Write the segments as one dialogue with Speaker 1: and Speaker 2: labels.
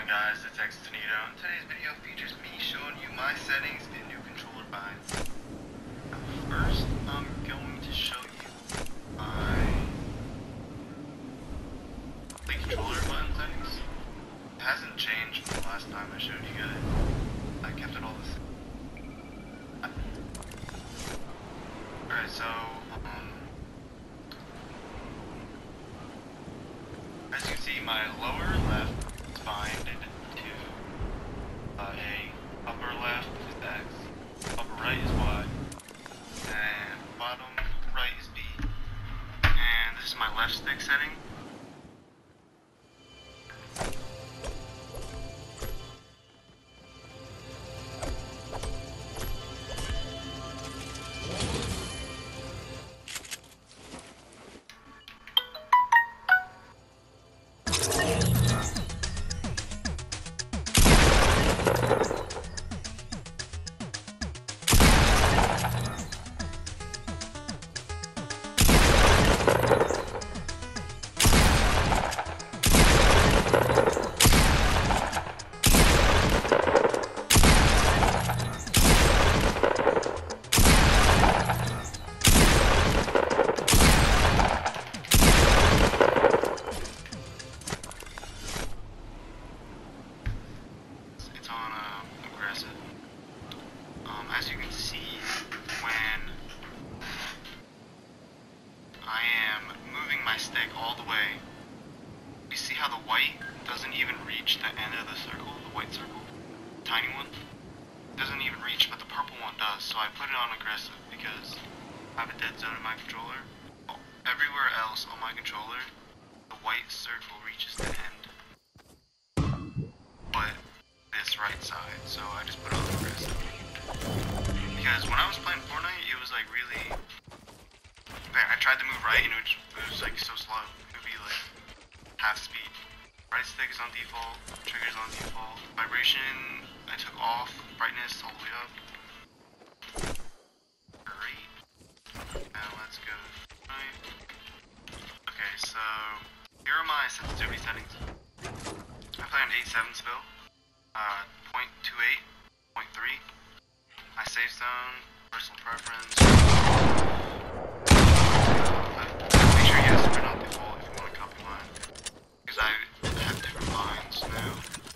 Speaker 1: guys, it's Xtonito, and today's video features me showing you my settings in new controller binds. First, I'm going to show you my the controller button settings. It hasn't changed from the last time I showed you guys. I kept it all the same. Alright, so, as you can see, my lower left is binded to A, upper left is X, upper right is Y, and bottom right is B. And this is my left stick setting. As you can see, when I am moving my stick all the way, you see how the white doesn't even reach the end of the circle, the white circle, tiny one? Doesn't even reach, but the purple one does, so I put it on aggressive because I have a dead zone in my controller. Everywhere else on my controller, the white circle reaches the end, but this right side, so I just put it on aggressive. Because when I was playing Fortnite, it was like really... I tried to move right and it was like so slow. It would be like half speed. Right stick is on default, trigger is on default. Vibration, I took off, brightness all the way up. Great. Now let's go right. Okay, so here are my sensitivity settings. I play on 8.7 still. 0.28, 0.3. My safe zone, personal preference. Make sure you guys sprint on default if you want to copy mine. Because I have different binds now.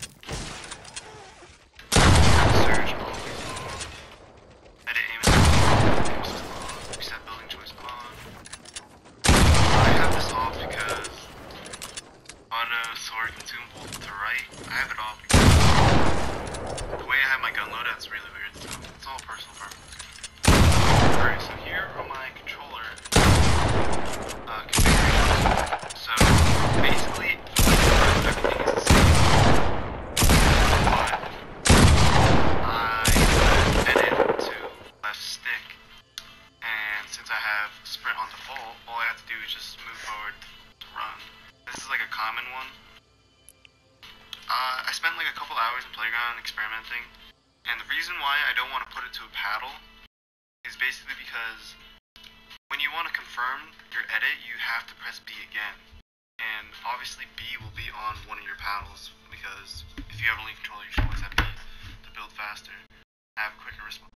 Speaker 1: Surge on. Edit aim assist on. Reset building choice on. I have this off because auto sword consumable to right. I have it off because the way I have my gun loadout is really weird, so it's all personal preference. Alright, so here are my controller configurations. So basically, everything is the same. But I edit to left stick, and since I have sprint on default, all I have to do is just move forward to run. This is like a common one. I spent like a couple hours in Playground experimenting, and the reason why I don't want to put it to a paddle is basically because when you want to confirm your edit, you have to press B again, and obviously B will be on one of your paddles, because if you have a link controller, you should always have B to build faster, have a quicker response.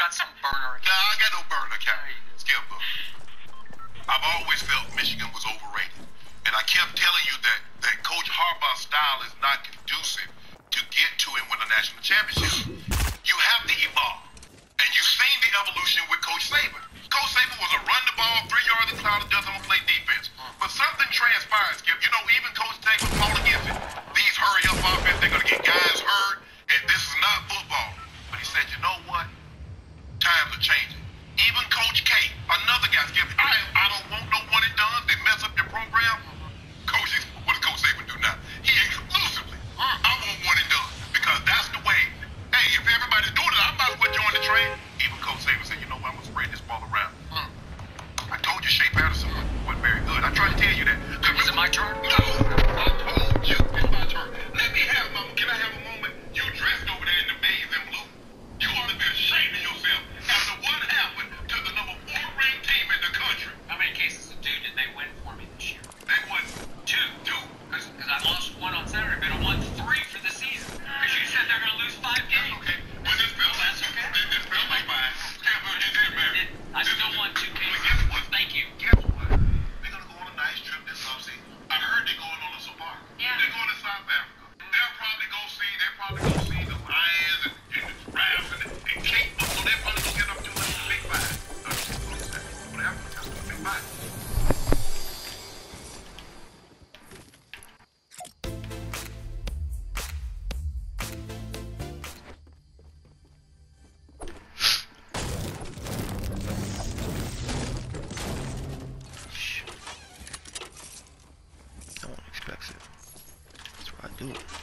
Speaker 2: got some burner account.
Speaker 1: Nah, I got no burner account. Skip book. I've always felt Michigan was overrated. And I kept telling you that Coach Harbaugh's style is not conducive to get to him with a national championship. You have to evolve. And you've seen the evolution with Coach Saban. Coach Saban was a run the ball, 3 yards in cloud, doesn't want to play defense. But something transpired, Skip. You know, even Coach Saban fought against it. These hurry-up offense, they're going to get guys hurt, and this is not football. But he said, you know what? Times are changing. Even Coach K, another guy, Skip, I don't want no one and done. They mess up your program. Coach, what does Coach Saban do now? He exclusively, I want one and done. Because that's the way. Hey, if everybody's doing it, I might as well join the train. Even Coach Saban said, you know what, I'm going to spread this ball around. I told you Shea Patterson wasn't very good. I tried to tell you that.
Speaker 2: Is it my turn?
Speaker 1: No, I told you it's my turn. Let me have can I have a moment? You dressed over there in the maize and blue. You ought to be ashamed of yourself after what happened to the number 4 ranked team in the country.
Speaker 2: How many cases of dew did they win for me this year?
Speaker 1: They won
Speaker 2: 2. Because I lost 1 on Saturday, but I won 3 for the season. Because you said they're going to lose 5 games.
Speaker 1: Okay. Well, this felt
Speaker 2: That's okay.
Speaker 1: This felt like mine. You did, man.
Speaker 2: I still won 2 games.
Speaker 1: Guess what?
Speaker 2: Thank you.
Speaker 1: Guess what? They're going to go on a nice trip this offseason. I heard they're going on a safari.
Speaker 2: Yeah.
Speaker 1: They're going to South Africa. They'll probably go see the lions and the giraffes and Cape Buffalo. They'll probably go get up to the Big Five. Whatever. That's the Big Five.
Speaker 3: No one expects it. That's why I do it.